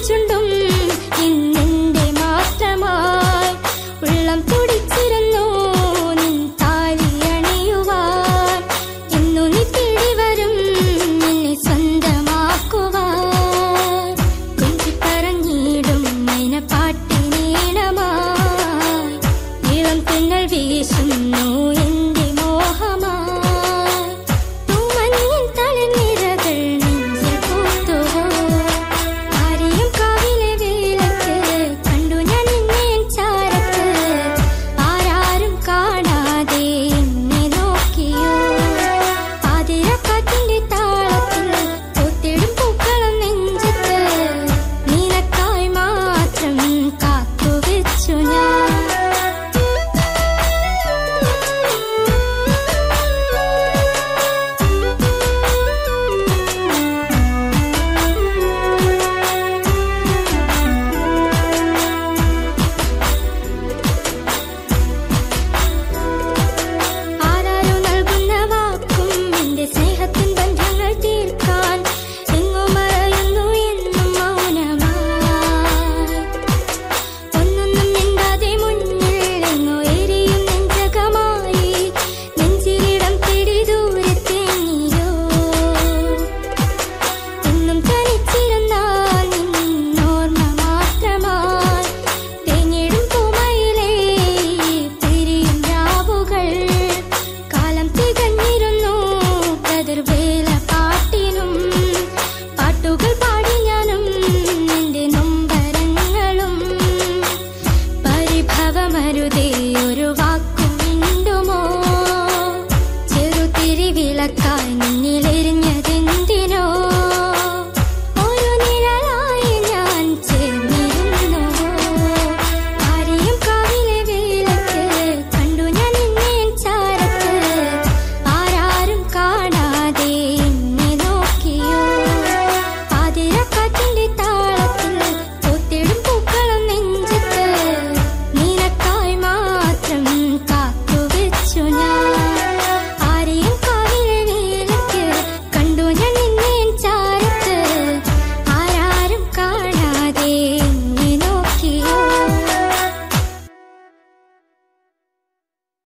ചുണ്ടും ഇന്നെന്റെ മാത്രമായി ഉള്ളം തുടിച്ചിരുന്നു നിൻ താലി അണിയുവാൻ. ഇന്നു നീ തേടി വരും നിന്നെ സ്വന്തമാക്കുവാൻ. കൊഞ്ചി പറഞ്ഞിടും മൈനപ്പാട്ടിനീണമായി ഇളം തെന്നൽ വീശുന്നു എന്റെ മോഹമായി. തൂമഞ്ഞിൻ തളിർനിരകൾ നെഞ്ചിൽ പൂത്തുവോ? ആരെയും കാവിലെ വേലയ്ക്ക് കണ്ടു ഞാൻ നിന്നെ ചാരത്ത്. ആരാരും കാണാതെ എന്നെ നോക്കിയോ? ആതിരക്കാറ്റിന്റെ താളത്തിൽ പൂത്തിടും പൂക്കളം നെഞ്ചത്ത് നിനക്കായി മാത്രം കാത്തുവെച്ചു ഞാൻ. ആരാരോ നൽകുന്ന വാക്കും എന്റെ സ്നേഹത്തിൻ ബന്ധങ്ങൾ തീർക്കാൻ എങ്ങോ മറയുന്നു എന്നും മൗനമായി. ഒന്നൊന്നും മിണ്ടാതെ മുന്നിൽ എങ്ങോ എരിയും നെഞ്ചകമായി നെഞ്ചിലിടം തേടി ദൂരത്തെ നീയോ. എന്നും തനിച്ചിരുന്നാൽ നിന്നോർമ്മ മാത്രമായി തേങ്ങിടും പൂമയിലേ പിരിയും രാവുകൾ. കാലം തികഞ്ഞിരുന്നു കതിർവേല പാട്ടിനും പാട്ടുകൾ പാടി ഞാനും നിന്റെ നൊമ്പരങ്ങളും. പരിഭവമരുതേ ഒരു